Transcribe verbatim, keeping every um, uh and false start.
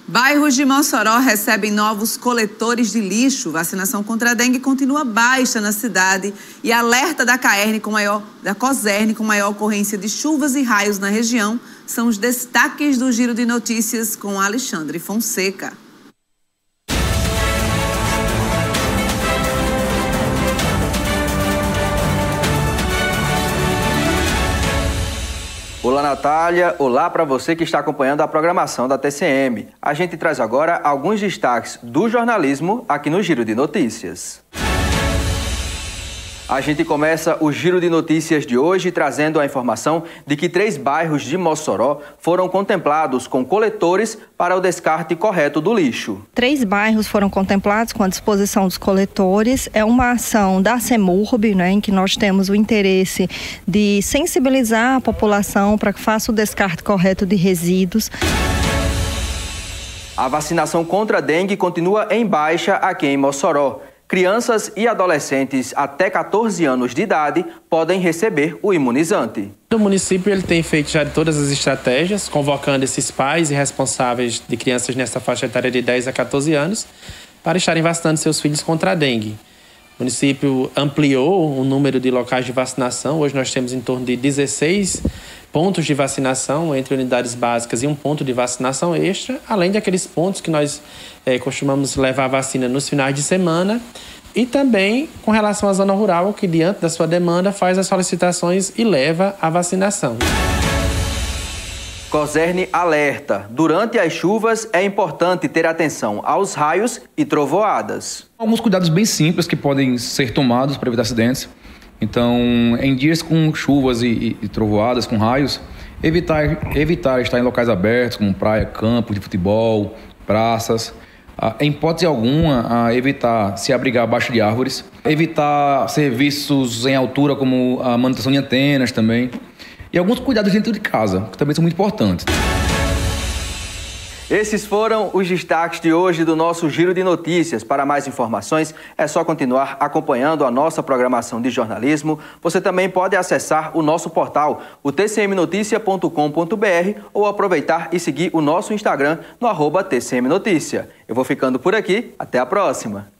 Bairros de Mossoró recebem novos coletores de lixo. Vacinação contra a dengue continua baixa na cidade e alerta da Caerne com maior, da Cosern com maior ocorrência de chuvas e raios na região são os destaques do Giro de Notícias com Alexandre Fonseca. Olá, Natália. Olá para você que está acompanhando a programação da T C M. A gente traz agora alguns destaques do jornalismo aqui no Giro de Notícias. A gente começa o Giro de Notícias de hoje trazendo a informação de que três bairros de Mossoró foram contemplados com coletores para o descarte correto do lixo. Três bairros foram contemplados com a disposição dos coletores. É uma ação da CEMURB, né, em que nós temos o interesse de sensibilizar a população para que faça o descarte correto de resíduos. A vacinação contra a dengue continua em baixa aqui em Mossoró. Crianças e adolescentes até quatorze anos de idade podem receber o imunizante. O município ele tem feito já todas as estratégias, convocando esses pais e responsáveis de crianças nessa faixa etária de dez a quatorze anos para estarem vacinando seus filhos contra a dengue. O município ampliou o número de locais de vacinação. Hoje nós temos em torno de dezesseis pontos de vacinação entre unidades básicas e um ponto de vacinação extra, além daqueles pontos que nós é, costumamos levar a vacina nos finais de semana e também com relação à zona rural, que diante da sua demanda faz as solicitações e leva a vacinação. Cosern alerta. Durante as chuvas é importante ter atenção aos raios e trovoadas. Alguns cuidados bem simples que podem ser tomados para evitar acidentes. Então, em dias com chuvas e, e, e trovoadas, com raios, evitar, evitar estar em locais abertos, como praia, campos de futebol, praças. Ah, em hipótese alguma, ah, evitar se abrigar abaixo de árvores. Evitar serviços em altura, como a manutenção de antenas também. E alguns cuidados dentro de casa, que também são muito importantes. Esses foram os destaques de hoje do nosso Giro de Notícias. Para mais informações, é só continuar acompanhando a nossa programação de jornalismo. Você também pode acessar o nosso portal, o t c m noticia ponto com ponto b r, ou aproveitar e seguir o nosso Instagram no arroba T C M Notícia. Eu vou ficando por aqui. Até a próxima!